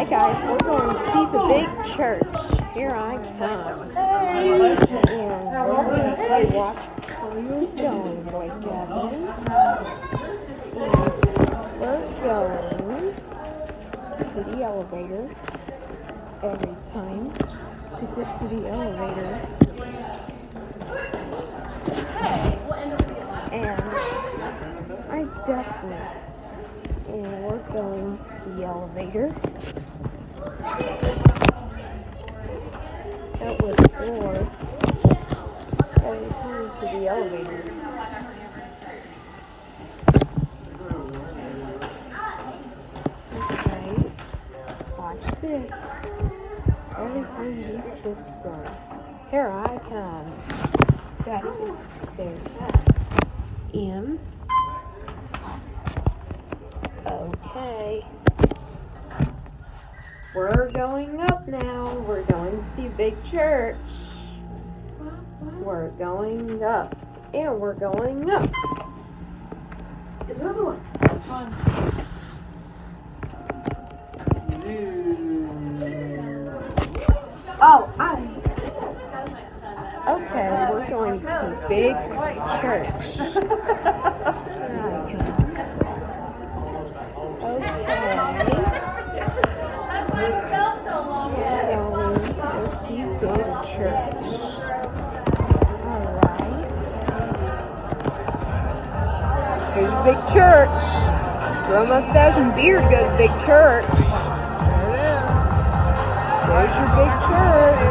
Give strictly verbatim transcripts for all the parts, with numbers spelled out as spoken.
Alright guys, we're going to see the big church. Here I come. And we're going to watch where you're going, Blake Gavin. And we're going to the elevator every time to get to the elevator. And I definitely, and we're going to the elevator. That was for every time to the elevator. Okay, watch this. Every time he says so. Here I come. Daddy is the stairs. M. Okay. We're going up now. We're going to see Big Church. We're going up. And we're going up. Is this one? This one. Oh, I. Okay, we're going to see Big Church. Here I come. Okay. We're going to go see Big Church. Alright. Here's Big Church. Grow mustache and beard, go to Big Church. There it is. There's your Big Church.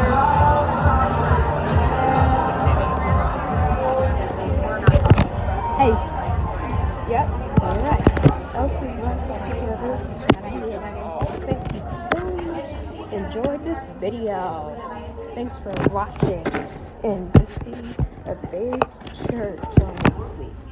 Hey. Yep. Alright. Elsie's left together. Thank you so much. Enjoyed this video. Thanks for watching. And to see a big church on next week.